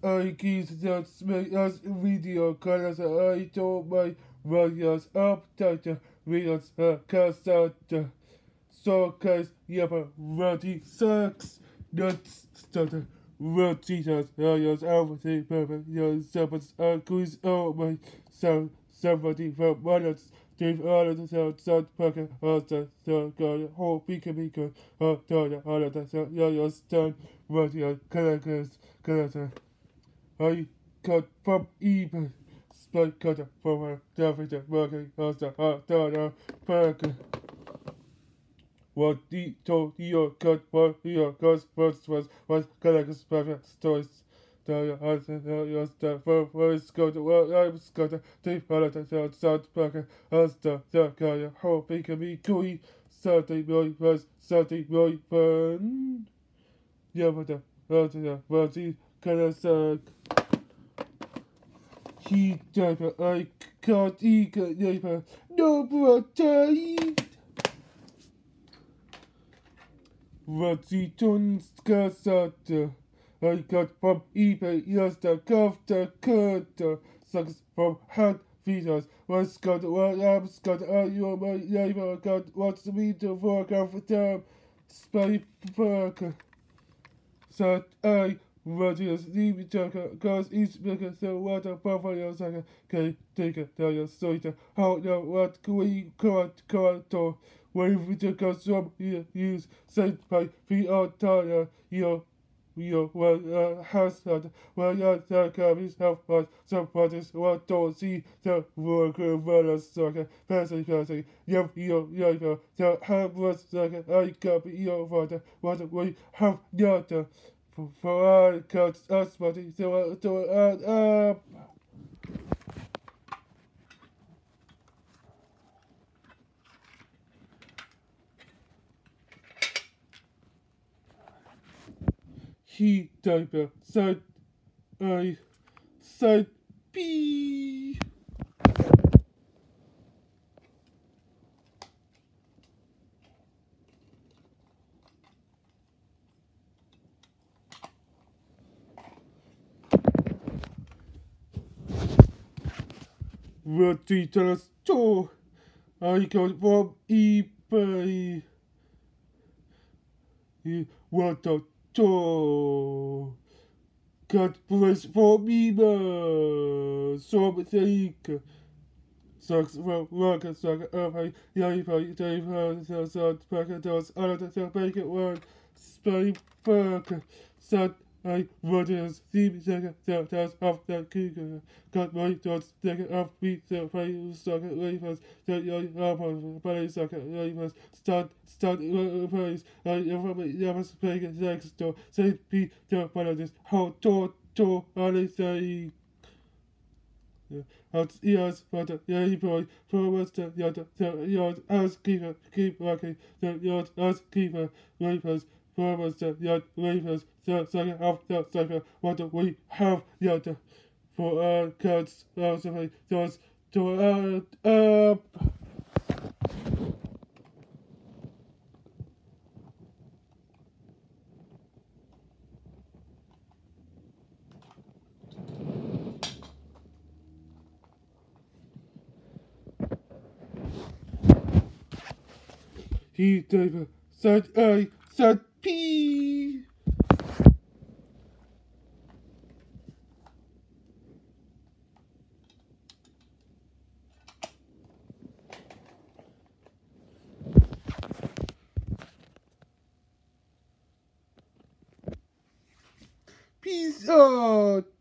I give that make us video colors I told my warriors up to videos cassette. So cause yapa ruddy sucks. Nuts starter. Rotitas, yours everything perfect. Your suppers are quiz oh my sound somebody from months. Dave all of the sound pocket also so good whole beacon all of the so your stone radio colors. I cut from eBay. Spike cutter from a temperature working also burger. What the told your cut what your cost first was collector's perfect stories. The answer your stuff for first go to well I was got a deep holiday sound pocket as the guy hope he can be gooey. 30 million was 30 million fun. Yeah, but the color suck. He diaper, I can't eat a diaper, no protein. Rosie Jones cassette. I got from eBay, yes, the cover cut. Sucks from hand feeders. Was got what I'm got, you my neighbor got what's the meter for time. Spy burger. So I Rogers leave Joker cause each maker so what a buffalo sucker can take it tell your soldier how now what we can't to wave with your custom here use sent by VR tire your well has had well your carries have had some parties what don't see the worker runners sucker passing yo so have was sucker I copy your father what we have not for our cuts us buddy so up. He diaper side I side B. VeggieTales store. I got from eBay. What a store. Got place for me, so think. Sucks from rocket sucker up high, Dave packet does all of the bacon one, spray burger, sun. I Rogers, Steve second, does off the cooker. Got my dots, second off, beat the play, sucker, wafers, the young apple, play sucker, wafers, start, place. I never speak next door, say, Pete, the politics, how to, only say. Als eerst wat de Jeboy voorwaartste Jod housekeeper keep working the Jod housekeeper wafers voorwaartste Jod wafers so second half the second what we have Jod for our cuts also those to up. He diver said I said P. Peace out.